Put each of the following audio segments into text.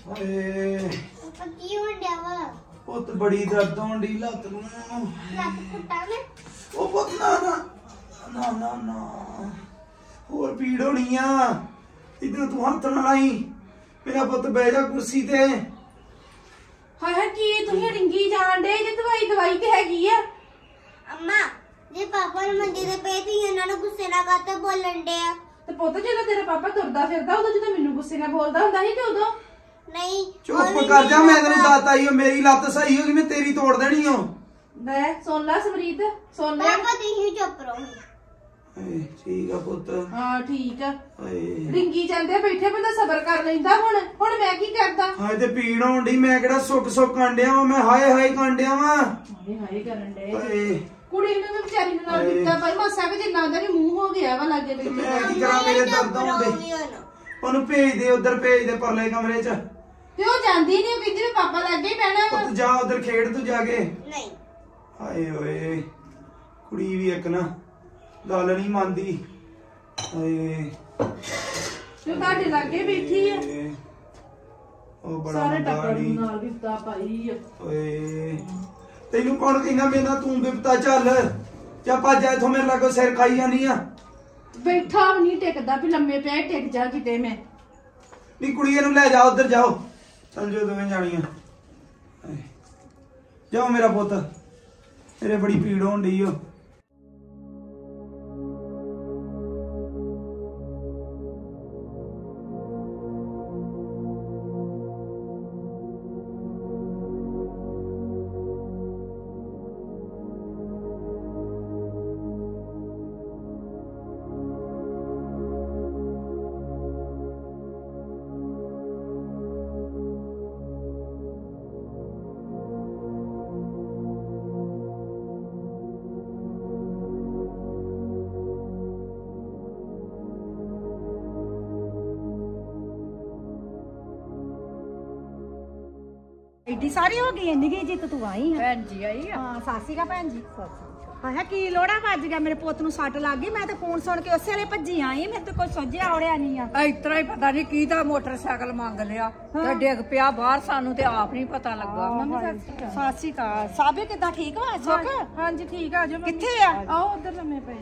ਕੀ ਹੋ ਗਿਆ ਵਾ ਪੁੱਤ ਬੜੀ ਦਰਦ ਹੋਣ ਦੀ ਲੱਤ ਨੂੰ ਲੱਤ ਫੁੱਟਾ ਨੇ ਉਹ ਪੁੱਤ ਨਾ ਨਾ ਨਾ ਨਾ ਨਾ ਹੋਰ ਪੀੜ ਹੋਣੀ ਆ ਇਧਰ ਤੂੰ ਹੱਥ ਨਾ ਲਾਈ ਮੇਰਾ ਪੁੱਤ ਬਹਿ ਜਾ ਕੁਰਸੀ ਤੇ ਹਾਏ ਹਾਏ ਕੀ ਤੁਸੀਂ ਰਿੰਗੀ ਜਾਣ ਡੇ ਜੇ ਦਵਾਈ ਤੇ ਹੈਗੀ ਆ ਅੰਮਾ ਜੇ ਪਾਪਾ ਨੂੰ ਮੰਜੇ ਤੇ ਪਏ ਸੀ ਇਹਨਾਂ ਨੂੰ ਗੁੱਸੇ ਨਾਲ ਕਾਤੇ ਬੋਲਣ ਡੇ ਆ ਤੇ ਪੁੱਤ ਜਦੋਂ ਤੇਰਾ ਪਾਪਾ ਤੁਰਦਾ ਫਿਰਦਾ ਉਦੋਂ ਜਦੋਂ ਮੈਨੂੰ ਗੁੱਸੇ ਨਾਲ ਬੋਲਦਾ ਹੁੰਦਾ ਸੀ ਤੇ ਉਦੋਂ ਨਹੀਂ ਚੁੱਪ ਕਰ ਜਾ ਮੈਂ ਤੈਨੂੰ ਦੱਸ ਆਈ ਮੇਰੀ ਲੱਤ ਸਹੀ ਹੋ ਗਈ ਮੈਂ ਤੇਰੀ ਤੋੜ ਦੇਣੀ ਓ ਲੈ ਸੁਣ ਲੈ ਸਮਰੀਤ ਸੁਣ ਲੈ ਪਾਪਾ ਤੁਸੀਂ ਚੁੱਪ ਰਹੋ ਏ ਠੀਕ ਆ ਪੁੱਤ ਹਾਂ ਠੀਕ ਆ ਏ ਰਿੰਗੀ ਜਾਂਦੇ ਬੈਠੇ ਬੰਦਾ ਸਬਰ ਕਰ ਲੈਂਦਾ ਹੁਣ ਮੈਂ ਕੀ ਕਰਦਾ ਹਾਏ ਤੇ ਪੀੜ ਹੋਣ ਦੀ ਮੈਂ ਕਿਹੜਾ ਸੁੱਕ ਕਾਂਡਿਆ ਵਾਂ ਮੈਂ ਹਾਏ ਹਾਏ ਕਾਂਡਿਆ ਵਾਂ ਹਾਏ ਹਾਏ ਕਰਨ ਡੇ ਏ ਕੁੜੀ ਨੂੰ ਵੀ ਵਿਚਾਰੀ ਨੂੰ ਨਾਲ ਦਿੱਤਾ ਭਾਈ ਮਾਸਾ ਵੀ ਜਿੰਨਾ ਉਹਦਾ ਵੀ ਮੂੰਹ ਹੋ ਗਿਆ ਵਾ ਲੱਗੇ ਬੈਠੇ ਮੈਂ ਕੀ ਕਰਾਂ ਮੇਰੇ ਦਰਦ ਹੁੰਦੇ ਉਹਨੂੰ ਭੇਜ ਦੇ ਉਧਰ ਭੇਜ ਦੇ ਪਰਲੇ ਕਮਰੇ 'ਚ ਤੇ ਉਹ ਜਾਂਦੀ ਨਹੀਂ ਉਹ ਕਹਿੰਦੀ ਵੀ ਪਾਪਾ ਲੱਗੇ ਪੈਣਾ ਵਾ ਤੂੰ ਜਾ ਉਧਰ ਖੇਡ ਤੂੰ ਜਾ ਕੇ ਨਹੀਂ ਹਾਏ ਓਏ ਕੁੜੀ ਵੀ ਇੱਕ ਨਾ ਗੱਲ ਨਹੀਂ ਮੰਨਦੀ ਹਾਏ ਤੇ ਤੁਹਾਡੇ ਲੱਗੇ ਬੈਠੀ ਆ ਉਹ ਬੜਾ ਸਾਰੇ ਟੱਬਰ ਮੰਦਾੜੀ ਨੂੰ ਨਾਲ ਵਿਪਤਾ ਪਾਈ ਆ ਓਏ ਤੈਨੂੰ ਕੌਣ ਕਹਿੰਦਾ ਮੇਰਾ ਤੂੰ ਬਿਪਤਾ ਚੱਲ ਜਾ ਭੱਜ ਜਾ ਇਥੋਂ ਮੇਰੇ ਲਾਗੋਂ ਸਿਰ ਖਾਈ ਜਾਨੀ ਆ ਬੈਠਾ ਵੀ ਨਹੀਂ ਟਿਕਦਾ ਵੀ ਲੰਮੇ ਪੈ ਟਿਕ ਜਾ ਕਿਤੇ ਮੈਂ ਨੀ ਕੁੜੀਏ ਨੂੰ ਲੈ ਜਾ ਉਧਰ ਜਾਓ ਚੱਲ ਜੋ ਦੋਵੇਂ ਜਾਣੀਆਂ ਜਾਓ ਮੇਰਾ ਪੁੱਤ ਮੇਰੇ ਬੜੀ ਪੀੜ ਹੋਣ ਡਈ ਓ ਐਡੀ ਸਾਰੀ ਹੋ ਗਈ ਇੰਨੀ ਜਿੱਤ ਤੂੰ ਆਈ ਹੈ ਭੈਣ ਜੀ ਆਈ ਆ ਹਾਂ ਸਾਸੀ ਕਾ ਭੈਣ ਜੀ ਹਾਂ ਕੀ ਲੋੜਾ ਵੱਜ ਗਿਆ ਮੇਰੇ ਪੁੱਤ ਨੂੰ ਸੱਟ ਲੱਗ ਗਈ ਮੈਂ ਤੇ ਫੋਨ ਸੁਣ ਕੇ ਉਸੇ ਵੇਲੇ ਭੱਜੀ ਆਈ ਮੈਂ ਤੇ ਕੋਈ ਸੋਝਿਆ ਔੜਿਆ ਨਹੀਂ ਆ ਇਤਰਾ ਹੀ ਪਤਾ ਨਹੀਂ ਕੀ ਦਾ ਮੋਟਰਸਾਈਕਲ ਮੰਗ ਲਿਆ ਤੇ ਡਿੱਗ ਪਿਆ ਬਾਹਰ ਸਾਨੂੰ ਤੇ ਆਪ ਨਹੀਂ ਪਤਾ ਲੱਗਾ ਸਾਸੀ ਕਾ ਸਾਬੇ ਕਿੱਦਾਂ ਠੀਕ ਵਾ ਸੁੱਖ ਹਾਂਜੀ ਠੀਕ ਆ ਜਾਓ ਕਿੱਥੇ ਆ ਆਓ ਉਧਰ ਲੰਮੇ ਪਏ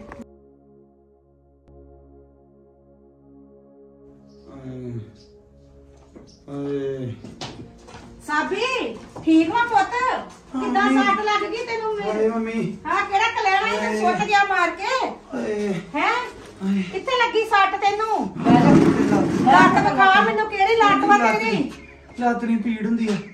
ਸਾਬੀ ਠੀਕ ਵਾ ਪੁੱਤ ਕਿੱਦਾਂ ਸੱਟ ਲੱਗ ਗਈ ਤੈਨੂੰ ਹਾਏ ਮੰਮੀ ਹਾਂ ਕਿਹੜਾ ਕਲੈਣਾ ਇਹਨੇ ਸੁੱਟ ਗਿਆ ਮਾਰ ਕੇ ਹਾਏ ਹੈ ਕਿੱਥੇ ਲੱਗੀ ਸੱਟ ਤੈਨੂੰ ਲੱਤ ਵਿਖਾ ਮੈਨੂੰ ਕਿਹੜੀ ਲੱਤ ਵਾ ਤੇਰੀ ਲੱਤ ਨਹੀਂ ਪੀੜ ਹੁੰਦੀ ਆ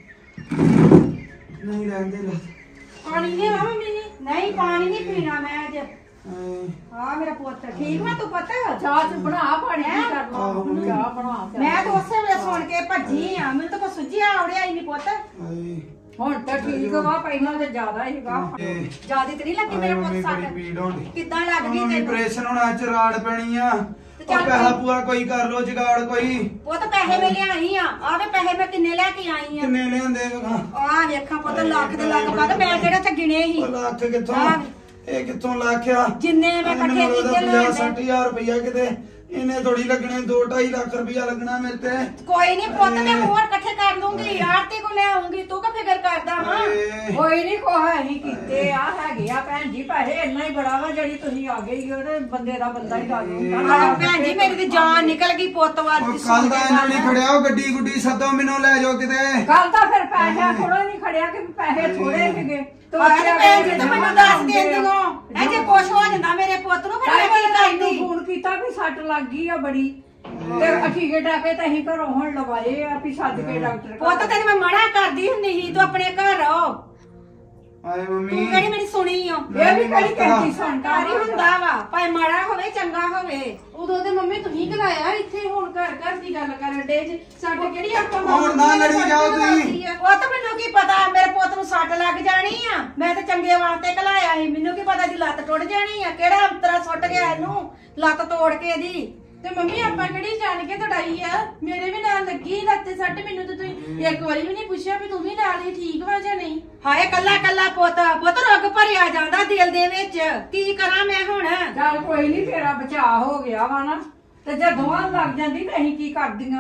ਨਹੀਂ ਰਹਿੰਦੇ ਲੱਤ ਪਾਣੀ ਨਹੀਂ ਵਾ ਮੰਮੀ ਨਹੀਂ ਪਾਣੀ ਨਹੀਂ ਪੀਣਾ ਮੈਂ ਅੱਜ ਹਾਏ ਹਾਂ ਮੇਰਾ ਪੁੱਤ ਠੀਕ ਵਾ ਤੂੰ ਪੁੱਤ ਚਾਹ ਚ ਬਣਾ ਪਾਣੀ ਕੀ ਕਰ ਆਹੋ ਮੰਮੀ ਚਾਹ ਬਣਾ ਮੈਂ ਤਾਂ ਉਸੇ ਵੇਲੇ ਸੁਣ ਕੇ ਭੱਜੀ ਆ ਮੈਨੂੰ ਤਾਂ ਕੋਈ ਸੁੱਝਿਆ ਆਉੜਿਆ ਹੀ ਨਹੀਂ ਪੁੱਤ ਹਾਏ ਹੁਣ ਤਾਂ ਠੀਕ ਵਾ ਪਹਿਲਾਂ ਤੇ ਜ਼ਿਆਦਾ ਹੀਗਾ ਜਿਆਦੀ ਤੇ ਨਹੀਂ ਲੱਗੀ ਮੇਰਾ ਮੰਮੀ ਪੁੱਤ ਬੜੀ ਸੱਟ ਪੀੜ ਹੋਣ ਡਈ ਕਿੱਦਾਂ ਲੱਗ ਗਈ ਮੰਮੀ ਤੈਨੂੰ ਆਪਰੇਸ਼ਨ ਹੋਣਾ ਚ ਰਾੜ ਪੈਣੀ ਆ ਚੱਲ ਉਹ ਪੈਸਾ ਪੂਆ ਕੋਈ ਕਰ ਲੋ ਜਗਾੜ ਕੋਈ ਪੁੱਤ ਪੈਸੇ ਮੈਂ ਲਿਆਈ ਆ ਆਵੇ ਪੈਸੇ ਮੈਂ ਕਿੰਨੇ ਲੈ ਕੇ ਆਈ ਆ ਕਿੰਨੇ ਲਿਆਂਦੇ ਆ ਵੇਖਾਂ ਪੁੱਤ ਲੱਖ ਦੇ ਲੱਖ ਪਾ ਮੈਂ ਕਿਹੜਾ ਤੇ ਗਿਣੇ ਸੀ ਲੱਖ ਕਿੱਥੋਂ ਹਾਂ। ਇਹ ਕਿੱਥੋਂ ਲੱਖ ਆ ਜਿੰਨੇ ਮੈਂ ਇਕੱਠੇ ਕੀਤੇ ਲੈ 50-60,000 ਰੁਪਇਆ ਕਿਤੇ ਇਹਨੇ ਥੋੜੀ ਲੱਗਣੇ 2-2.5 ਲੱਖ ਰੁਪਇਆ ਲੱਗਣਾ ਮੇਰੇ ਤੇ ਕੋਈ ਨਹੀਂ ਪੁੱਤ ਮੈਂ ਹੋਰ ਇਕੱਠੇ ਕਰ ਲੂੰਗੀ ਆਰਤੀ ਕੋ ਲੈ ਆਉਂਗੀ ਤੂੰ ਕਾ ਫਿਕਰ ਕਰਦਾ ਹਾਂ ਹਾਏ। ਕੋਈ ਨਹੀਂ ਕੋਹ ਅਸੀਂ ਕੀਤੇ ਆ ਹੈਗੇ ਆ ਭੈਣ ਜੀ ਪੈਸੇ ਇੰਨਾ ਹੀ ਬੜਾ ਵਾ ਜਿਹੜੀ ਤੁਸੀਂ ਆ ਗਈ ਉਹਦੇ ਬੰਦੇ ਦਾ ਬੰਦਾ ਹੀ ਲਾ ਆਹ ਭੈਣ ਜੀ ਮੇਰੀ ਤੇ ਜਾਨ ਨਿਕਲ ਗਈ ਪੁੱਤ ਵਾਰ ਉਹ ਕੱਲ ਦਾ ਇਹਨਾਂ ਨੇ ਖੜਿਆ ਉਹ ਗੱਡੀ ਗੁੱਡੀ ਸੱਦੋ ਮੈਨੂੰ ਲੈ ਜਾਓ ਕਿਤੇ ਕੱਲ ਤਾਂ ਫਿਰ ਪੈਸੇ ਥੋੜਾ ਨਹੀਂ ਖੜਿਆ ਕਿ ਪੈਸੇ ਥੋੜੇ ਸੀਗੇ ਆਹ ਭੈਣ ਜੀ ਤੂੰ ਮੈਨੂੰ ਦੱਸ ਦੇ ਦਿਓ ਇਹ ਜੇ ਕੁਛ ਹੋ ਜਾਂਦਾ ਮੇਰੇ ਪੁੱਤ ਨੂੰ ਫਿਰ ਮੈਂ ਕੀ ਕਰਦੀ ਫੋਨ ਕੀਤਾ ਵੀ ਸੱਟ ਲੱਗ ਗਈ ਆ ਬੜੀ ਤੇ ਅਠੀਗੇ ਟਾਕੇ ਤਾਂ ਅਸੀਂ ਘਰੋਂ ਹੁਣ ਲਵਾਏ ਆ ਵੀ ਸੱਦ ਕੇ ਡਾਕਟਰ ਪੁੱਤ ਤੈਨੂੰ ਮੈਂ ਮਨਾ ਕਰਦੀ ਹੁੰਦੀ ਸੀ ਤੂੰ ਆਪਣੇ ਘਰ ਰਹੋ ਹਾਏ ਮੰਮੀ ਤੂੰ ਕਿਹੜੀ ਮੇਰੀ ਸੁਣੀ ਓ ਇਹ ਵੀ ਕਿਹੜੀ ਕਹਿੰਦੀ ਘਰ ਹੀ ਹੁੰਦਾ ਵਾ ਭਾਵੇਂ ਮਾੜਾ ਹੋਵੇ ਚੰਗਾ ਹੋਵੇ ਉਦੋਂ ਤੇ ਮੰਮੀ ਤੁਸੀਂ ਕਰਾਇਆ ਇੱਥੇ ਹੁਣ ਘਰ ਘਰ ਦੀ ਗੱਲ ਕਰਨ ਡੇ ਜੇ ਸਾਡੇ ਕਿਹੜੀ ਆਪਾਂ ਹੁਣ ਨਾ ਲੜੀ ਜਾਓ ਤੁਸੀਂ ਉਹ ਤਾਂ ਮੈਨੂੰ ਕੀ ਪਤਾ ਮੇਰੇ ਪੁੱਤ ਨੂੰ ਸੱਟ ਲੱਗ ਜਾਣੀ ਆ ਮੈਂ ਤਾਂ ਚੰਗੇ ਵਾਸਤੇ ਘਲਾਇਆ ਸੀ ਮੈਨੂੰ ਕੀ ਪਤਾ ਦੀ ਲੱਤ ਟੁੱਟ ਜਾਣੀ ਆ ਕਿਹੜਾ ਅੰਤਰਾ ਸੁੱਟ ਗਿਆ ਇਹਨੂੰ ਲੱਤ ਤੋੜ ਕੇ ਇਹਦੀ ਤੇ ਮੰਮੀ ਆਪਾਂ ਕਿਹੜੀ ਜਾਣ ਕੇ ਤੜਾਈ ਆ ਮੇਰੇ ਵੀ ਨਾਲ ਲੱਗੀ ਲੱਤ ਤੇ ਸੱਟ ਮੈਨੂੰ ਤੇ ਤੁਸੀਂ ਇੱਕ ਵਾਰੀ ਵੀ ਨਹੀਂ ਪੁੱਛਿਆ ਵੀ ਤੂੰ ਵੀ ਨਾਲ ਹੀ ਠੀਕ ਵਾ ਜਾਂ ਨਹੀਂ ਹਾਏ ਕੱਲਾ ਕੱਲਾ ਪੁੱਤ ਰੁੱਗ ਭਰਿਆ ਜਾਂਦਾ ਦਿਲ ਦੇ ਵਿੱਚ ਕੀ ਕਰਾਂ ਮੈਂ ਹੁਣ ਚੱਲ ਕੋਈ ਨਹੀਂ ਤੇਰਾ ਬਚਾਅ ਹੋ ਗਿਆ ਵਾ ਨਾ ਤੇ ਜੇ ਦੋਵਾਂ ਲੱਗ ਜਾਂਦੀ ਤਾਂ ਅਸੀਂ ਕੀ ਕਰਦੀਆਂ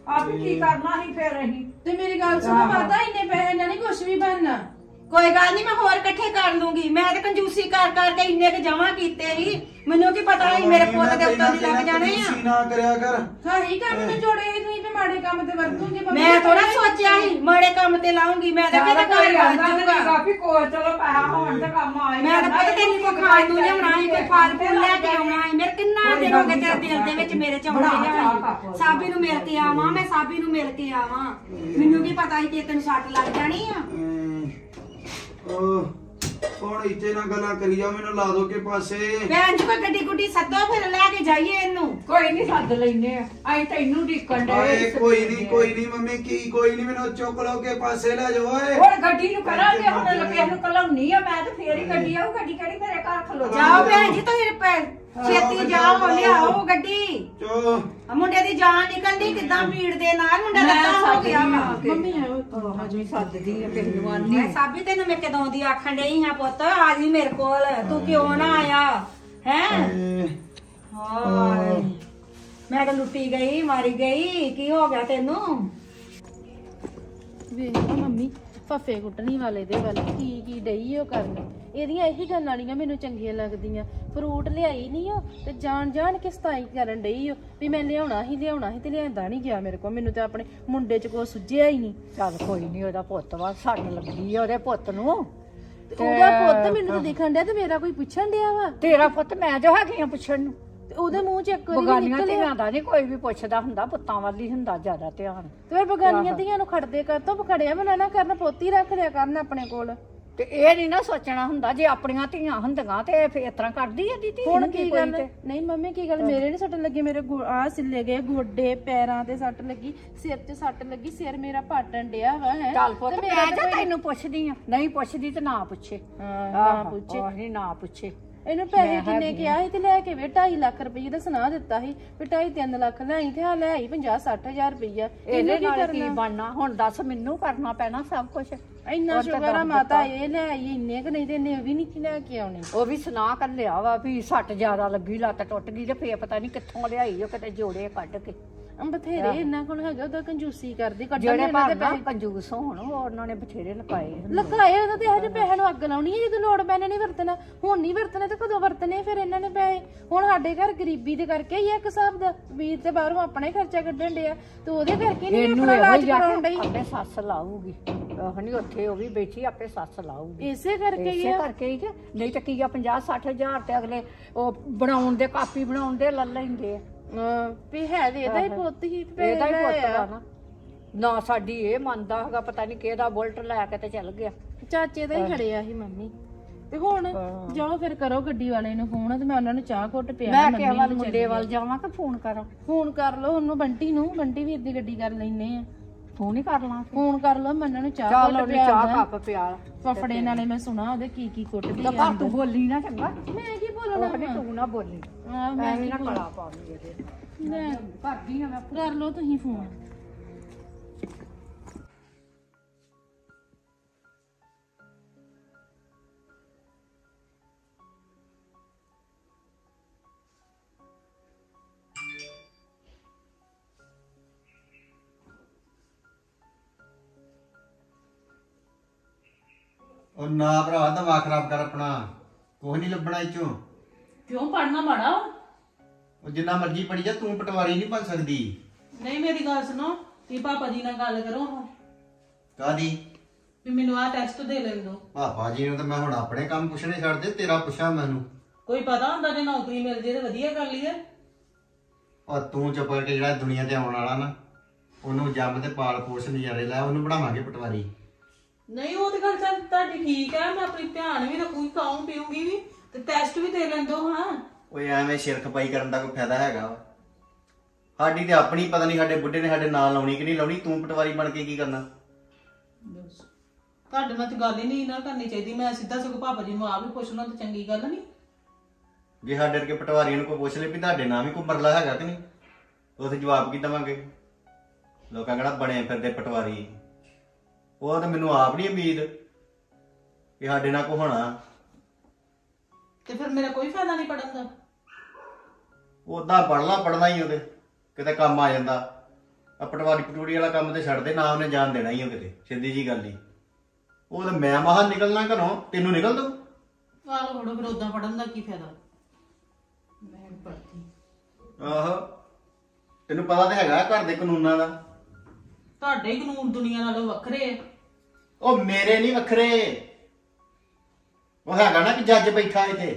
ਆਪ ਕੀ ਕਰਨਾ ਸੀ ਫਿਰ ਅਸੀਂ। ਤੇ ਮੇਰੀ ਗੱਲ ਸੁਣੋ ਮਾਤਾ, ਇੰਨੇ ਪੈਸੇ ਨਾਲ ਨਹੀਂ ਕੁਛ ਵੀ ਬਣਨਾ। ਕੋਈ ਗੱਲ ਨਹੀਂ, ਮੈਂ ਹੋਰ ਇਕੱਠੇ ਕਰ ਲੂੰਗੀ। ਮੈਂ ਤੇ ਕੰਜੂਸੀ ਕਰ ਕਰਕੇ ਇੰਨੇ ਕੁ ਜਮਾ ਕੀਤੇ ਸੀ, ਮੈਨੂੰ ਕੀ ਪਤਾ ਸੀ ਮੇਰੇ ਪੁੱਤ ਦੇ ਉੱਤੋਂ ਦੀ ਲੱਗ ਜਾਣੇ ਆ। ਕੰਜੂਸੀ ਨਾ ਕਰਿਆ ਕਰ। ਹਾਂ ਹੀ ਕੰਮ ਨੂੰ ਜੋੜੇ ਤੁਸੀਂ ਤੇ ਮਾੜੇ ਕੰਮ ਤੇ ਵਰਤੋਗੇ। ਮੈਂ ਥੋੜਾ ਸੋਚਿਆ ਸੀ ਮਾੜੇ ਕੰਮ ਤੇ ਲਾਉਂਗੀ। ਮੈਂ ਤਾਂ ਕਿਤੇ ਘਰ ਬਣ ਜਾਊਗਾ। ਕਾਫੀ ਕੋਲ ਚਲੋ ਪੈਸਾ ਹੋਣ ਤੇ ਕੰਮ ਆਏ। ਮੈਂ ਤਾਂ ਪੁੱਤ ਤੈਨੂੰ ਕੋਈ ਖਾਣ ਨੂੰ ਲਿਆਉਣਾ ਸੀ, ਕੋਈ ਫਲ ਫੁੱਲ ਲੈ ਕੇ ਆਉਣਾ ਸੀ। ਮੇਰੇ ਕਿੰਨਾ ਦਿਨ ਹੋ ਗਏ ਤੇਰੇ ਦਿਲ ਦੇ ਵਿੱਚ ਮੇਰੇ ਚਾਹੁੰਦੇ ਆ ਸਾਬੀ ਨੂੰ ਮਿਲ ਕੇ ਆਵਾਂ, ਮੈਂ ਸਾਬੀ ਨੂੰ ਮਿਲ ਕੇ ਆਵਾਂ। ਮੈਨੂੰ ਕੀ ਪਤਾ ਸੀ ਕਿ ਤੈਨੂੰ ਸੱਟ ਲੱਗ ਜਾਣੀ ਆ। ਹੁਣ ਇੱਥੇ ਨਾ ਗੱਲਾਂ ਕਰੀ ਜਾ, ਮੈਨੂੰ ਲਾ ਦੋ ਕੇ ਪਾਸੇ। ਭੈਣ ਜੀ ਕੋਈ ਗੱਡੀ ਗੁੱਡੀ ਸੱਦੋ, ਫਿਰ ਲੈ ਕੇ ਜਾਈਏ ਇਹਨੂੰ। ਕੋਈ ਨਹੀਂ ਸੱਦ ਲੈਨੇ ਆ, ਅਸੀਂ ਤੈਨੂੰ ਢੀਕਣ ਓਏ ਦੇ। ਕੋਈ ਨਹੀਂ ਮੰਮੀ, ਕੀ ਕੋਈ ਨਹੀਂ, ਮੈਨੂੰ ਚੁੱਕ ਲਓ ਕੇ ਪਾਸੇ ਲੈ ਜਾਓ ਓਏ। ਹੁਣ ਗੱਡੀ ਨੂੰ ਕਰਾਂਗੇ, ਹੁਣ ਲੱਗੇ ਨੂੰ ਕਲਾਉਣੀ ਆ ਮੈਂ ਤੇ ਫੇਰ ਹੀ ਗੱਡੀ ਆਊ। ਗੱਡੀ ਕਿਹੜੀ ਮੇਰੇ ਘਰ ਖਲੋ ਜਾਓ ਭੈਣ ਜੀ ਤੁਸੀਂ ਛੇਤੀ ਜਾਓ, ਲਿਆਓ ਗੱਡੀ। ਚੋ ਮੁੰਡੇ ਦੀ ਜਾਨ ਨਿਕਲਦੀ ਕਿੱਦਾਂ ਭੀੜ ਦੇ ਨਾਲ, ਮੁੰਡਾ ਲੱਗਾ ਹੋ ਗਿਆ ਵਾ। ਮੰਮੀ ਆਓ। ਹਜੇ ਸੱਦਦੀ ਆ ਤੈਨੂੰ ਆਨੀ। ਮੈਂ ਸਾਬੀ ਤੈਨੂੰ ਮੈਂ ਕਦੋਂ ਦੀ ਆਖਣ ਡਈ ਹਾਂ ਪੁੱਤ ਆ ਜੀ ਮੇਰੇ ਕੋਲ, ਤੂੰ ਕਿਉਂ ਨਾ ਆਇਆ ਹੈ? ਹਾਏ ਮੈਂ ਤਾਂ ਲੁੱਟੀ ਗਈ, ਮਾਰੀ ਗਈ। ਕੀ ਹੋ ਗਿਆ ਤੈਨੂੰ? ਵੇਖ ਮੰਮੀ ਫੱਫੇ ਕੁੱਟਣੀ ਵਾਲੇ ਦੇ ਵੱਲ ਕੀ ਡਈ ਉਹ ਕਰਨ। ਇਹਦੀਆਂ ਇਹੀ ਗੱਲਾਂ ਨਹੀਂ ਮੈਨੂੰ ਚੰਗੀਆਂ ਲੱਗਦੀਆਂ। ਫਰੂਟ ਲਿਆਈ ਨਹੀਂ ਉਹ ਤੇ ਜਾਣ ਕੇ ਸਤਾਈ ਕਰਨ ਡਈ ਉਹ ਵੀ ਮੈਂ ਲਿਆਉਣਾ ਸੀ ਤੇ ਲਿਆਂਦਾ ਨਹੀਂ ਗਿਆ ਮੇਰੇ ਕੋਲ। ਮੈਨੂੰ ਤਾਂ ਆਪਣੇ ਮੁੰਡੇ 'ਚ ਕੋਈ ਸੁੱਝਿਆ ਹੀ ਨਹੀਂ। ਚੱਲ ਕੋਈ ਨਹੀਂ, ਉਹਦਾ ਪੁੱਤ ਵਾ, ਸੱਟ ਲੱਗੀ ਆ ਉਹਦੇ ਪੁੱਤ ਨੂੰ। ਤੇ ਉਹਦਾ ਪੁੱਤ ਮੈਨੂੰ ਤਾਂ ਦਿਖਣ ਡਿਆ ਤੇ ਮੇਰਾ ਕੋਈ ਪੁੱਛਣ ਡਿਆ ਵਾ। ਤੇਰਾ ਪੁੱਤ ਮੈਂ ਜੋ ਹੈਗੀ ਆ ਪੁੱਛਣ ਨੂੰ। ਤੇ ਉਹਦੇ ਮੂੰਹ 'ਚ ਇੱਕ ਵਾਰੀ ਬਗਾਨੀਆਂ ਨਿਕਲਿਆ। ਧੀਆਂ ਦਾ ਨਹੀਂ ਕੋਈ ਵੀ ਪੁੱਛਦਾ ਹੁੰਦਾ, ਪੁੱਤਾਂ ਵੱਲ ਹੀ ਹੁੰਦਾ ਜ਼ਿਆਦਾ ਧਿਆਨ। ਤੇ ਫਿਰ ਬਗਾਨੀਆਂ ਧੀਆਂ ਨੂੰ ਖੜਦੇ ਕਰ ਤੋਂ ਖੜਿਆ ਬਣਾ ਨਾ ਕਰਨ, ਪੋਤੀ ਰੱਖ ਲਿਆ ਕਰਨ ਆਪਣੇ ਕੋਲ। ਤੇ ਇਹ ਨਹੀਂ ਨਾ ਸੋਚਣਾ ਹੁੰਦਾ ਜੇ ਆਪਣੀਆਂ ਧੀਆਂ ਹੁੰਦੀਆਂ ਤੇ ਫੇਰ ਇਸ ਤਰ੍ਹਾਂ ਕਰਦੀ ਆ ਦੀਦੀ। ਹੁਣ ਕੀ ਗੱਲ? ਨਹੀਂ ਮੰਮੀ ਕੀ ਗੱਲ, ਮੇਰੇ ਨਹੀਂ ਸੱਟ ਲੱਗੀ, ਮੇਰੇ ਆ ਸਿੱਲੇ ਗਏ ਗੋਡੇ ਪੈਰਾਂ ਤੇ ਸੱਟ ਲੱਗੀ, ਸਿਰ 'ਚ ਸੱਟ ਲੱਗੀ, ਸਿਰ ਮੇਰਾ ਪਾਟਣ ਡਿਆ ਵਾ ਹੈ। ਚੱਲ ਪੁੱਤ ਮੈਂ ਤਾਂ ਤੈਨੂੰ ਪੁੱਛਦੀ ਆ, ਨਹੀਂ ਪੁੱਛਦੀ ਤੇ ਨਾ ਪੁੱਛੇ। ਹਾਂ ਪੁੱਛੇ ਨਹੀਂ ਨਾ ਪੁੱਛੇ। ਇਹਨੂੰ ਪੈਸੇ ਕਿੰਨੇ ਕਿਹਾ ਸੀ ਤੇ ਲੈ ਕੇ ਵੇ 2.5 ਲੱਖ ਰੁਪਏ ਦਾ ਸੁਣਾ ਦਿੱਤਾ ਸੀ ਵੀ 2.5-3 ਲੱਖ ਲੈਈ ਤੇ ਆ ਲੈ ਆਈ 50-60,000 ਰੁਪਇਆ। ਇਹਦੇ ਨਾਲ ਕੀ ਬਣਨਾ ਹੁਣ ਦੱਸ? ਮੈਨੂੰ ਕਰਨਾ ਪੈਣਾ ਸਭ ਕੁਝ। ਇੰਨਾ ਸ਼ੁਕਰ ਆ ਮਾਤਾ ਇਹ ਲੈ ਆਈ, ਇੰਨੇ ਕ ਨਹੀਂ ਤੇ ਇਹਨੇ ਵੀ ਨਹੀਂ ਲੈ ਕੇ ਆਉਣੀ। ਉਹ ਵੀ ਸੁਣਾ ਕਰ ਲਿਆ ਵਾ ਵੀ ਸੱਟ ਜ਼ਿਆਦਾ ਲੱਗੀ, ਲੱਤ ਟੁੱਟ ਗਈ ਤੇ ਫੇਰ ਪਤਾ ਨਹੀਂ ਕਿੱਥੋਂ ਲਿਆਈ ਉਹ, ਕਿਤੇ ਜੋੜੇ ਕੱਢ ਕੇ। ਬਥੇਰੇ ਇਹਨਾਂ ਕੋਲ ਹੈਗਾ, ਉਹਦਾ ਕੰਜੂਸੀ ਕਰਦੀ ਜਿਹੜੇ ਭਾਵੇਂ ਕੰਜੂਸ ਹੋਣ ਉਹਨਾਂ ਨੇ ਬਥੇਰੇ ਲਗਾਏ ਲਗਾਏ। ਉਹਨਾਂ ਤੇ ਇਹੋ ਜਿਹੇ ਪੈਸੇ ਨੂੰ ਅੱਗ ਲਾਉਣੀ ਹੈ ਜਦੋਂ ਲੋੜ ਪੈਣੇ ਨਹੀਂ ਵਰਤਣਾ। ਹੁਣ ਨਹੀਂ ਵਰਤਣੇ ਤੇ ਕਦੋਂ ਵਰਤਣੇ ਫਿਰ ਇਹਨਾਂ ਨੇ ਪੈਸੇ? ਹੁਣ ਸਾਡੇ ਘਰ ਗਰੀਬੀ ਦੇ ਕਰਕੇ ਹੀ ਇੱਕ ਹਿਸਾਬ ਦਾ ਵੀਰ ਤੇ ਬਾਹਰੋਂ ਆਪਣਾ ਹੀ ਖਰਚਾ ਕੱਢਣ ਡਿਆ ਤੇ ਉਹਦੇ ਕਰਕੇ ਨਹੀਂ ਆਪਣਾ ਇਲਾਜ ਕਰਾਉਣ ਡਈ। ਆਪੇ ਸੱਸ ਲਾਊਗੀ ਹਣੀ, ਉੱਥੇ ਉਹ ਵੀ ਬੈਠੀ ਆਪੇ ਸੱਸ ਲਾਊਗੀ। ਇਸੇ ਕਰਕੇ ਹੀ ਕਰਕੇ ਹੀ ਨਹੀਂ ਤਾਂ ਕੀ ਆ 50-60,000 ਤੇ ਅਗਲੇ ਉਹ ਬਣਾਉਣ ਦੇ ਕਾਪੀ ਬਣਾਉਣ ਦੇ ਲੈ ਲੈਂਦੇ ਆ। ਵੀ ਹੈ ਤੇ ਇਹਦਾ ਹੀ ਪੁੱਤ ਹੀ ਇਹਦਾ ਹੀ ਪੁੱਤ ਨਾ ਸਾਡੀ ਇਹ ਮੰਨਦਾ ਹੈਗਾ, ਪਤਾ ਨਹੀਂ ਕਿਹਦਾ ਬੁਲਟ ਲੈ ਕੇ ਤੇ ਚੱਲ ਗਿਆ। ਚਾਚੇ ਦਾ ਹੀ ਖੜਿਆ ਸੀ ਮੰਮੀ। ਤੇ ਹੁਣ ਜਾਓ ਫਿਰ ਕਰੋ ਗੱਡੀ ਵਾਲੇ ਨੂੰ ਫੋਨ ਤੇ ਮੈਂ ਉਹਨਾਂ ਨੂੰ ਚਾਹ ਘੁੱਟ ਪਿਆ। ਮੈਂ ਕਿਹਾ ਮੁੰਡੇ ਵੱਲ ਜਾਵਾਂ ਕਿ ਫੋਨ ਕਰਾਂ? ਫੋਨ ਕਰ ਲਓ ਉਹਨੂੰ, ਬੰਟੀ ਨੂੰ। ਬੰਟੀ ਵੀਰ ਦੀ ਗੱਡੀ ਕਰ ਲੈਨੇ ਆ। ਫੋਨ ਹੀ ਕਰ ਲਾਂ? ਫੋਨ ਕਰ ਲਓ ਮੰਨਣ ਨੂੰ, ਚਾਹ ਘੁੱਟ ਪਿਆ। ਚਾਹ ਕੱਪ ਪਿਆ ਫਫੜੇ ਨਾਲੇ ਮੈਂ ਸੁਣਾ ਉਹਦੇ ਕੀ ਕੁੱਟਦੀ ਆ। ਪਰ ਤੂੰ ਬੋਲੀ ਨਾ ਚੰਗਾ। ਮੈਂ ਕੀ ਬੋਲਣਾ? ਤੂੰ ਨਾ ਬੋਲੀ, ਮੈਂ ਵੀ ਨਾ ਕਲਾ ਪਾਉਂਦੀ ਇਹਦੇ। ਮੈਂ ਕਰਦੀ ਆ, ਮੈਂ ਕਰ ਲਓ ਤੁਸੀਂ ਫੋਨ। ਉਹ ਨਾ ਭਰਾ ਦਿਮਾਗ ਖਰਾਬ ਕਰ ਆਪਣਾ, ਕੁਝ ਨਹੀਂ ਲੱਭਣਾ ਇਚੋਂ। ਕਿਉਂ ਪੜਨਾ ਮਾੜਾ? ਉਹ ਜਿੰਨਾ ਮਰਜ਼ੀ ਪੜੀ ਜਾ, ਤੂੰ ਪਟਵਾਰੀ ਨਹੀਂ ਬਣ ਸਕਦੀ। ਨਹੀਂ ਮੇਰੀ ਗੱਲ ਸੁਣੋ, ਤੁਸੀਂ ਪਾਪਾ ਜੀ ਨਾਲ ਗੱਲ ਕਰੋ ਕਾਦੀ? ਵੀ ਮੈਨੂੰ ਆਹ ਟੈਸਟ ਦੇ ਲੈਣ ਦਿਓ। ਪਾਪਾ ਜੀ ਨੂੰ ਤਾਂ ਮੈਂ ਹੁਣ ਆਪਣੇ ਕੰਮ ਪੁੱਛਣੇ ਛੱਡ ਦੇ, ਤੇਰਾ ਪੁੱਛਾਂ ਮੈਨੂੰ? ਕੋਈ ਪਤਾ ਹੁੰਦਾ ਜੇ ਨੌਕਰੀ ਮਿਲ ਜੇ ਤੇ ਵਧੀਆ ਕਰ ਲਈਏ। ਔਰ ਤੂੰ ਚੁੱਪ ਕਰਕੇ ਜਿਹੜਾ ਦੁਨੀਆ ਤੇ ਆਉਣ ਵਾਲਾ ਨਾ, ਉਹਨੂੰ ਜੰਮ ਤੇ ਪਾਲ ਪੋਸ਼ ਨਜ਼ਾਰੇ ਲੈ, ਉਹਨੂੰ ਬਣਾਵਾਂਗੇ ਪਟਵਾਰੀ। ਨਹੀਂ ਉਹ ਤੇ ਗੱਲ ਚੱਲ ਤੁਹਾਡੀ ਠੀਕ ਹੈ, ਮੈਂ ਆਪਣੀ ਧਿਆਨ ਵੀ ਰੱਖੂਗੀ, ਖਾਊਂ ਪੀਊਂਗੀ ਵੀ ਤੇ ਟੈਸਟ ਵੀ ਦੇ ਲੈਣ ਦਿਓ। ਹਾਂ ਓਏ ਐਵੇਂ ਸਿਰ ਖਪਾਈ ਕਰਨ ਦਾ ਕੋਈ ਫਾਇਦਾ ਹੈਗਾ? ਸਾਡੀ ਤੇ ਆਪਣੀ ਪਤਾ ਨਹੀਂ ਸਾਡੇ ਬੁੱਢੇ ਨੇ ਸਾਡੇ ਨਾਲ ਲਾਉਣੀ ਕਿ ਨਹੀਂ ਲਾਉਣੀ, ਤੂੰ ਪਟਵਾਰੀ ਬਣ ਕੇ ਕੀ ਕਰਨਾ? ਤੁਹਾਡੇ ਨਾਲ ਤੇ ਗੱਲ ਹੀ ਨਹੀਂ ਨਾ ਕਰਨੀ ਚਾਹੀਦੀ। ਮੈਂ ਸਿੱਧਾ ਸਗੋਂ ਪਾਪਾ ਜੀ ਨੂੰ ਆਪ ਹੀ ਪੁੱਛਣਾ ਤਾਂ ਚੰਗੀ ਗੱਲ ਨਹੀਂ। ਜੇ ਸਾਡੇ ਵਰਗੇ ਪਟਵਾਰੀਆਂ ਨੂੰ ਕੋਈ ਪੁੱਛ ਲੈ ਵੀ ਤੁਹਾਡੇ ਨਾਮ ਹੀ ਕੋਈ ਮਰਲਾ ਹੈਗਾ ਕਿ ਨਹੀਂ, ਉੱਥੇ ਜਵਾਬ ਕੀ ਦੇਵਾਂਗੇ? ਲੋਕਾਂ ਕਹਿਣਾ ਬਣੇ ਫਿਰਦੇ ਪਟਵਾਰੀ। ਉਹ ਤਾਂ ਮੈਨੂੰ ਆਪ ਨਹੀਂ ਉਮੀਦ ਕਿ ਸਾਡੇ ਨਾਲ ਕੋ ਹੋਣਾ। ਤੇ ਫਿਰ ਮੇਰਾ ਕੋਈ ਫਾਇਦਾ ਨਹੀਂ ਪੜਨ ਦਾ। ਉਦਾਂ ਪੜ੍ਹਨਾ ਹੀ ਉਹਦੇ ਕਿਤੇ ਕੰਮ ਆ ਜਾਂਦਾ। ਆ ਪਟਵਾਰੀ ਪਟੂਰੀ ਵਾਲਾ ਕੰਮ ਤੇ ਛੱਡ ਦੇ ਨਾ, ਉਹਨੇ ਜਾਣ ਦੇਣਾ ਹੀ ਉਹ ਕਿਤੇ, ਸਿੱਧੀ ਜੀ ਗੱਲ ਹੀ। ਉਹ ਤਾਂ ਮੈਂ ਮਹਾਂ ਨਿਕਲਣਾ ਘਰੋਂ, ਤੈਨੂੰ ਨਿਕਲ ਦਊ? ਆਹ ਫੜੋ ਫਿਰ, ਉਦਾਂ ਪੜਨ ਦਾ ਕੀ ਫਾਇਦਾ? ਮੈਂ ਪੜਦੀ। ਆਹੋ, ਤੈਨੂੰ ਪਤਾ ਤਾਂ ਹੈਗਾ ਘਰ ਦੇ ਕਾਨੂੰਨਾਂ ਦਾ। ਤੁਹਾਡੇ ਹੀ ਕਾਨੂੰਨ ਦੁਨੀਆ ਨਾਲੋਂ ਵੱਖਰੇ ਆ। ਉਹ ਮੇਰੇ ਨਹੀਂ ਵੱਖਰੇ, ਉਹ ਹੈਗਾ ਨਾ ਕਿ ਜੱਜ ਬੈਠਾ ਇੱਥੇ,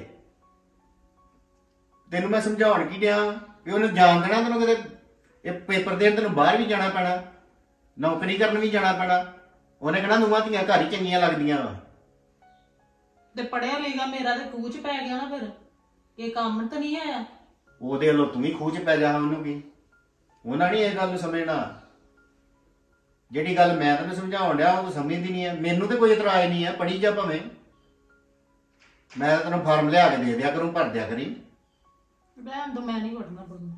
ਤੈਨੂੰ ਮੈਂ ਸਮਝਾਉਣ ਕੀ ਡਿਆ ਵੀ ਉਹਨੂੰ ਜਾਣ ਦੇਣਾ, ਤੈਨੂੰ ਕਿਤੇ ਇਹ ਪੇਪਰ ਦੇਣ ਤੈਨੂੰ ਬਾਹਰ ਵੀ ਜਾਣਾ ਪੈਣਾ, ਨੌਕਰੀ ਕਰਨ ਵੀ ਜਾਣਾ ਪੈਣਾ। ਉਹਨੇ ਕਹਿਣਾ ਨੂੰਹਾਂ ਧੀਆਂ ਘਰ ਹੀ ਚੰਗੀਆਂ ਲੱਗਦੀਆਂ ਵਾ। ਤੇ ਪੜਿਆ ਲਿਖਿਆ ਮੇਰਾ ਤੇ ਖੂਚ ਪੈ ਗਿਆ ਨਾ ਫਿਰ, ਇਹ ਕੰਮ ਤਾਂ ਨਹੀਂ ਆਇਆ। ਉਹਦੇ ਵੱਲੋਂ ਤੂੰ ਵੀ ਖੂਚ ਪੈ ਜਾ, ਉਹਨੂੰ ਕੀ, ਉਹਨਾਂ ਨਹੀਂ ਇਹ ਗੱਲ ਨੂੰ ਸਮਝਣਾ। ਜਿਹੜੀ ਗੱਲ ਮੈਂ ਤੈਨੂੰ ਸਮਝਾਉਣ ਡਿਆ ਉਹ ਸਮਝਦੀ ਨਹੀਂ ਹੈ। ਮੈਨੂੰ ਤੇ ਕੋਈ ਇਤਰਾਜ਼ ਨਹੀਂ ਹੈ, ਪੜੀ ਜਾ ਭਾਵੇਂ, ਮੈਂ ਤੈਨੂੰ ਫਾਰਮ ਲਿਆ ਕੇ ਦੇ ਦਿਆ ਕਰੂੰ, ਭਰ ਦਿਆ ਕਰੀ। ਬਹਿਣ ਤੋਂ ਮੈਂ ਨਹੀਂ ਪੜਨਾ ਪੜਨਾ।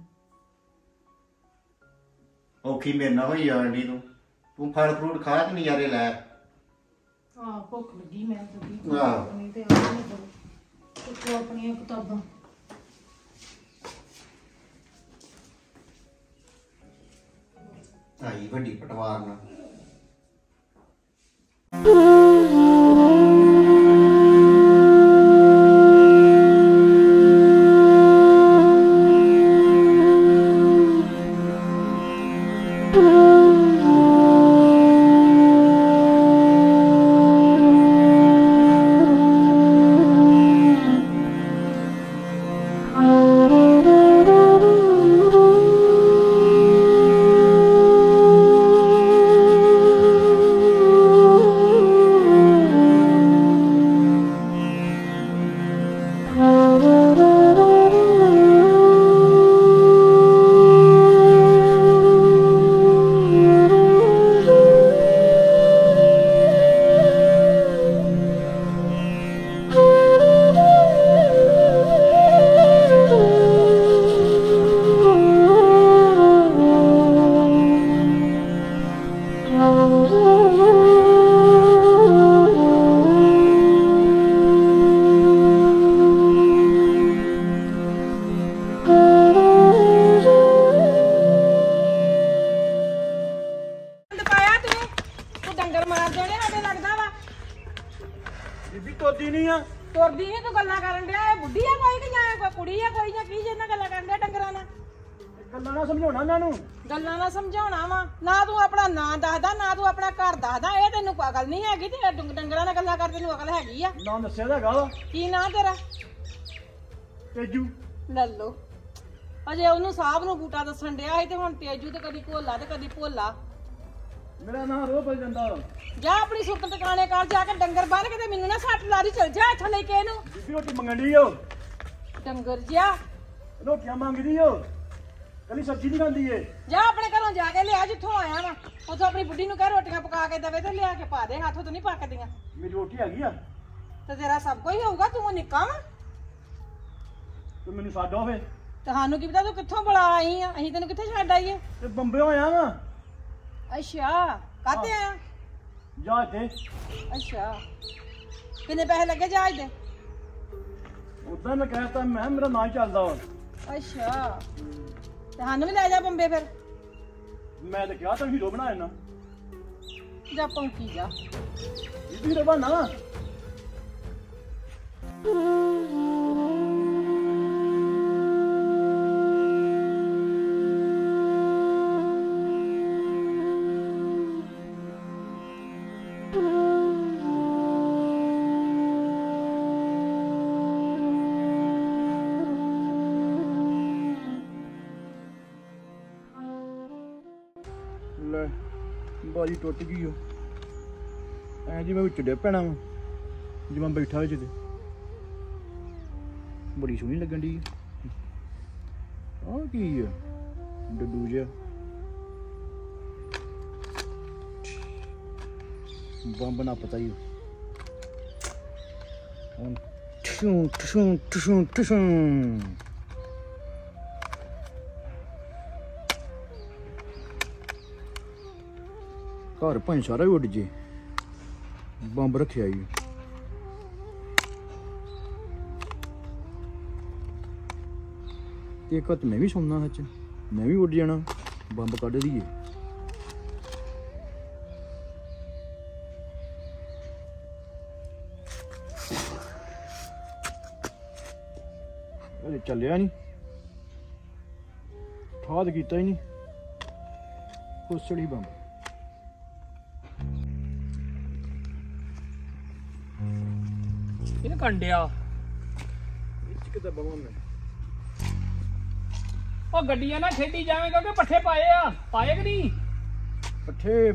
ਔਖੀ ਮੇਰੇ ਨਾਲ ਹੋਈ ਜਾਣ ਦੀ ਤੂੰ ਫਲ ਫਰੂਟ ਖਾ ਤੇ ਨਜ਼ਾਰੇ ਲੈ। ਆਹ ਭੁੱਖ ਲੱਗੀ, ਮੈਂ ਤਾਂ ਆਹ। ਆਪਣੀ ਤੇ ਆਹ ਨਹੀਂ ਕਰੋ ਆਪਣੀਆਂ ਕਿਤਾਬਾਂ। ਆਈ ਵੱਡੀ ਪਟਵਾਰ ਨਾਲ। ਬੀਬੀ ਤੋਦੀ ਨਹੀਂ ਆ, ਤੁਰਦੀ ਨੀ ਤੂੰ ਗੱਲਾਂ ਕਰਨ ਡਿਆ। ਇਹ ਬੁੱਢੀ ਆ ਕੋਈ ਕਿ ਜਾਂ ਕੋਈ ਕੁੜੀ ਆ ਕੋਈ, ਜਾਂ ਕੀ ਜਿਹਨਾਂ ਗੱਲਾਂ ਕਰਨ ਡਿਆ ਡੰਗਰਾਂ ਨਾਲ? ਗੱਲਾਂ ਨਾ ਸਮਝਾਉਣਾ ਉਹਨਾਂ ਨੂੰ। ਗੱਲਾਂ ਨਾਲ ਸਮਝਾਉਣਾ ਵਾ ਨਾ, ਤੂੰ ਆਪਣਾ ਨਾਂ ਦੱਸਦਾ ਨਾ ਤੂੰ ਆਪਣਾ ਘਰ ਦੱਸਦਾ। ਇਹ ਤੈਨੂੰ ਅਕਲ ਨਹੀਂ ਹੈਗੀ ਤੇ ਡੰਗਰਾਂ ਨਾਲ ਗੱਲਾਂ ਕਰ ਤੈਨੂੰ ਅਕਲ ਹੈਗੀ ਆ? ਨਾਂ ਦੱਸਿਆ ਤਾਂ ਹੈਗਾ ਵਾ, ਕੀ ਨਾਂ ਤੇਰਾ? ਤੇਜੂ। ਲੱਲੋ ਅਜੇ ਉਹਨੂੰ ਸਾਹਿਬ ਨੂੰ ਬੂਟਾ ਦੱਸਣ ਡਿਆ ਸੀ ਤੇ ਹੁਣ ਤੇਜੂ ਤੇ ਕਦੀ ਭੋਲਾ ਤੇ ਕਦੀ ਭੋਲਾ। ਮੇਰਾ ਨਾਂ ਰੋ ਪੈ ਜਾਂਦਾ। ਜਾ ਆਪਣੀ ਸੁੱਤ ਟਿਕਾਣੇ ਕਰ, ਜਾ ਕੇ ਡੰਗਰ ਬੰਨ ਕੇ ਤੇ ਮੈਨੂੰ ਨਾ ਸੱਟ ਲਾ ਦੀ। ਚਲ ਜਾ ਇੱਥੋਂ ਲੈ ਕੇ ਇਹਨੂੰ। ਬੀਬੀ ਰੋਟੀ ਮੰਗਣ ਡਈ ਓ, ਡੰਗਰ ਜਿਆ ਰੋਟੀਆਂ ਮੰਗਦੀ ਓ, ਕੱਲੀ ਸਬਜ਼ੀ ਨਹੀਂ ਖਾਂਦੀ ਏ। ਜਾ ਆਪਣੇ ਘਰੋਂ ਜਾ ਕੇ ਲਿਆ ਜਿੱਥੋਂ ਆਇਆ ਵਾ, ਉੱਥੋਂ ਆਪਣੀ ਬੁੱਢੀ ਨੂੰ ਕਹਿ ਰੋਟੀਆਂ ਪਕਾ ਕੇ ਦੇਵੇ ਤੇ ਲਿਆ ਕੇ ਪਾ ਦੇ। ਹੱਥੋਂ ਤਾਂ ਨਹੀਂ ਪੱਕਦੀਆਂ। ਮੇਰੀ ਰੋਟੀ ਹੈਗੀ ਆ ਤੇ ਤੇਰਾ ਸਭ ਕੁਝ ਹੋਊਗਾ, ਤੂੰ ਨਿੱਕਾ ਵਾ। ਤੂੰ ਮੈਨੂੰ ਛੱਡ ਹੋਵੇ ਤੁਹਾਨੂੰ ਕੀ ਪਤਾ ਤੂੰ ਕਿੱਥੋਂ ਬੁਲਾ ਆਈ ਆ? ਅਸੀਂ ਤੈਨੂੰ ਕਿੱਥੇ ਛੱਡ ਆਈਏ? ਤੇ ਬੰਬੇ ਹੋਇਆ ਵਾ। ਅੱਛਾ ਕਾਹਤੇ ਆਇਆ? ਜਾ ਇੱਥੇ। ਅੱਛਾ ਕਿੰਨੇ ਪੈਸੇ ਲੱਗੇ ਜਹਾਜ਼ ਦੇ? ਉਦਾਂ ਮੈਂ ਕਹਿਤਾ, ਮੈਂ ਮੇਰਾ ਨਾਂ ਹੀ ਚੱਲਦਾ ਵਾ। ਅੱਛਾ ਤੇ ਸਾਨੂੰ ਵੀ ਲੈ ਜਾ ਬੰਬੇ ਫਿਰ। ਮੈਂ ਤਾਂ ਕਿਹਾ ਤਾਂ ਹੀਰੋ ਬਣਾ ਲੈਣਾ। ਜਾ ਪੰਕੀ ਜਾ। ਇਹ ਹੀਰੋ ਬਣਨਾ ਵਾ। ਲੈ ਬਾਜੀ ਟੁੱਟ ਗਈ ਓ, ਐ ਜਿਵੇਂ ਵਿੱਚ ਡੇ ਪੈਣਾ ਵਾ ਜਿਵੇਂ ਬੈਠਾ ਵਿੱਚ ਤੇ। ਬੜੀ ਸੋਹਣੀ ਲੱਗਣ ਦੀ ਆ। ਕੀ ਆ ਡੱਡੂ ਜਿਹਾ, ਬੰਬ ਨਾ ਪਤਾ ਹੀ ਹੁਣ। ਟਸ਼ੂ ਟਸ਼ੂ ਟਸ਼ੂ ਟਸ਼ੂ ਘਰ ਭਾਵੇਂ ਸਾਰਾ ਹੀ ਉੱਡ ਜੇ, ਬੰਬ ਰੱਖਿਆ ਈ। ਤੇ ਇੱਕ ਹੱਥ ਮੈਂ ਵੀ ਸੌਣਾ, ਸੱਚ ਮੈਂ ਵੀ ਉੱਡ ਜਾਣਾ, ਬੰਬ ਕੱਢ ਦਈਏ। ਚੱਲਿਆ ਨਹੀਂ, ਠਾਦ ਕੀਤਾ ਹੀ ਨਹੀਂ, ਕੁਸੜੀ ਬੰਬ। ਇਹ ਕੰਡਿਆ ਕਿਤੇ ਬਵਾਂ ਮੈਂ ਉਹ ਗੱਡੀਆਂ ਨਾਲ ਖੇਡੀ ਜਾਵੇਂਗਾ ਕਿ ਪੱਠੇ ਪਾਏ ਕਿ ਨਹੀਂ? ਪੱਠੇ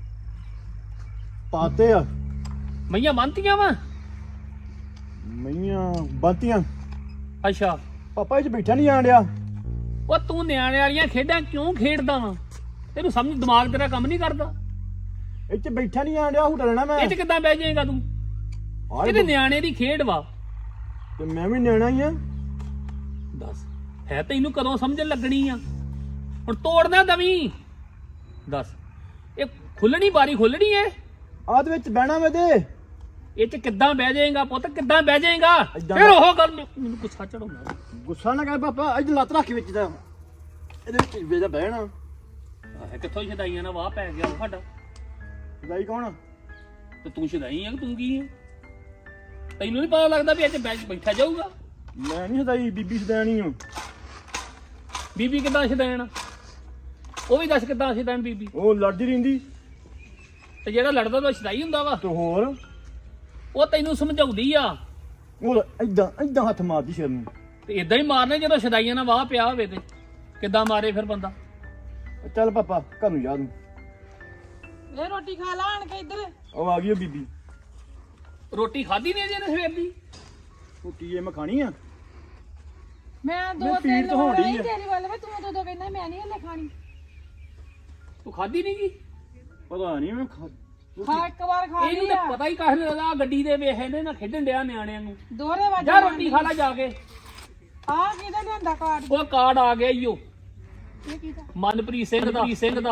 ਪਾਤੇ ਆ, ਮਈਆਂ ਬੰਨਤੀਆਂ ਵਾ। ਮਈਆਂ ਬਾਤੀਆਂ। ਅੱਛਾ ਪਾਪਾ ਇਹ ਚ ਬੈਠਾ ਨਹੀਂ ਜਾਣ ਡਿਆ। ਉਹ ਤੂੰ ਨਿਆਣੇ ਵਾਲੀਆਂ ਖੇਡਾਂ ਕਿਉਂ ਖੇਡਦਾ ਵਾ? ਤੈਨੂੰ ਸਮਝ ਦਿਮਾਗ ਤੇਰਾ ਕੰਮ ਨਹੀਂ ਕਰਦਾ? ਇਹ ਚ ਬੈਠਾ ਨਹੀਂ ਜਾਣ ਡਿਆ, ਹੁਟਾ ਲੈਣਾ ਮੈਂ। ਇਹ ਚ ਕਿੱਦਾਂ ਬਹਿ ਜਾਏਗਾ ਤੂੰ? ਇਹ ਤੇ ਨਿਆਣੇ ਦੀ ਖੇਡ ਵਾ। ਤੇ ਮੈਂ ਵੀ ਨਿਆਣਾ ਹੀ ਆ। ਦੱਸ ਹੈ ਤੈਨੂੰ ਕਦੋਂ ਸਮਝਣ ਲੱਗਣੀ ਆ? ਹੁਣ ਤੋੜਨਾ ਦਵੀਂ। ਦੱਸ ਇਹ ਖੁੱਲਣੀ ਬਾਰੀ ਖੁੱਲਣੀ ਏ? ਆਦ ਵਿੱਚ ਬਹਿਣਾ ਮੈਂ ਤੇ ਇਹ ਚ ਕਿੱਦਾਂ ਬਹਿ ਜਾਏਗਾ ਪੁੱਤ? ਕਿੱਦਾਂ ਬਹਿ ਜਾਏਗਾ? ਫਿਰ ਉਹ ਗੱਲ ਮੈਨੂੰ ਗੁੱਸਾ ਚੜਾਉਂਦਾ। ਗੁੱਸਾ ਨਾ ਕਰ ਪਾਪਾ, ਅੱਜ ਲੱਤ ਰੱਖ ਵਿੱਚ ਦਾ ਇਹਦੇ ਵਿੱਚ ਵੇਦਾ ਬਹਿਣਾ। ਆਹ ਕਿੱਥੋਂ ਛਦਾਈਆਂ ਨਾਲ ਵਾਹ ਪੈ ਗਿਆ ਸਾਡਾ। ਛਦਾਈ ਕੌਣ? ਤੇ ਤੂੰ ਛਦਾਈ ਆ ਕਿ ਤੂੰ ਕੀ ਹੈ? ਤੈਨੂੰ ਨਹੀਂ ਪਤਾ ਲੱਗਦਾ ਵੀ ਅੱਜ ਬੈਠਾ ਜਾਊਗਾ? ਮੈਂ ਨਹੀਂ ਛਦਾਈ, ਬੀਬੀ ਛਦਾਣੀ ਆ। ਬੀਬੀ ਕਿੱਦਾਂ ਛਦੈਣ? ਉਹ ਵੀ ਦੱਸ ਕਿੱਦਾਂ ਛਦੈਣ ਬੀਬੀ? ਉਹ ਲੜਦੀ ਰਹਿੰਦੀ। ਤੇ ਜਿਹੜਾ ਲੜਦਾ ਉਹ ਛਦਾਈ ਹੁੰਦਾ ਵਾ? ਤੇ ਹੋਰ ਉਹ ਤੈਨੂੰ ਸਮਝਾਉਂਦੀ ਆ। ਉਹ ਏਦਾਂ ਏਦਾਂ ਹੱਥ ਮਾਰਦੀ ਸਿਰ ਨੂੰ। ਤੇ ਇਦਾਂ ਹੀ ਮਾਰਨੇ ਜਦੋਂ ਛਦਾਈਆਂ ਨਾਲ ਵਾਹ ਪਿਆ ਹੋਵੇ ਤੇ ਕਿੱਦਾਂ ਮਾਰੇ ਫਿਰ ਬੰਦਾ? ਚੱਲ ਪਾਪਾ ਘਰ ਨੂੰ ਜਾ ਤੂੰ। ਇਹ ਰੋਟੀ ਖਾ ਲਾ ਆਣ ਕੇ ਇੱਧਰ। ਉਹ ਆ ਗਈ ਉਹ ਬੀਬੀ। ਰੋਟੀ ਖਾਧੀ ਨਹੀਂ ਅਜੇ ਸਵੇਰ ਦੀ? ਰੋਟੀ ਇਹ ਮੈਂ ਖਾਣੀ ਆ। ਮੈਂ ਦੋ ਮੈਂ ਤਿੰਨ ਪੀੜ ਤਾਂ ਹੋਣ ਡਈ ਆ। ਤੇਰੀ ਵੱਲ ਵੇ ਤੂੰ ਦੋ ਕਹਿੰਦਾ ਮੈਂ ਨਹੀਂ ਹਲੇ ਖਾਣੀ। ਤੂੰ ਖਾਧੀ ਨਹੀਂ ਗੀ? ਪਤਾ ਨਹੀਂ ਮੈਂ ਖਾ ਇੱਕ ਵਾਰ ਖਾ ਇਹਨੂੰ ਲਈ ਤਾਂ ਆ। ਪਤਾ ਹੀ ਕਾਹਨ ਦਾ ਗੱਡੀ ਦੇ ਵੇਖ ਇਹਨੇ ਨਾ ਖੇਡਣ ਡਿਆ ਨਿਆਣਿਆਂ ਨੂੰ। ਦੋਹਰੇ ਵਾਜੇ ਜਾ ਰੋਟੀ ਖਾ ਲੈ ਜਾ ਕੇ। ਆ ਕਿਹਦਾ ਲਿਆਂਦਾ ਕਾਰਡ? ਉਹ ਕਾਰਡ ਆ ਗਿਆ ਈਓ ਇਹ ਕਿਹਦਾ? ਮਨਪ੍ਰੀਤ ਸਿੰਘ ਦਾ।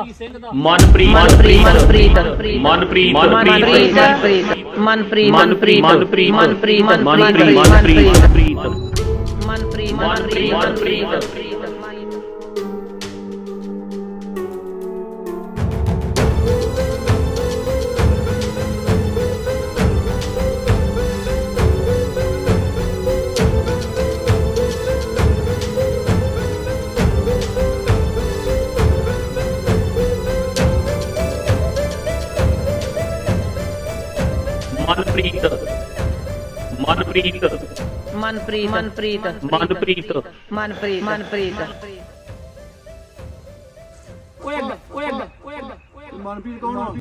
ਮਨਪ੍ਰੀਤ ਕੌਣ ਆ?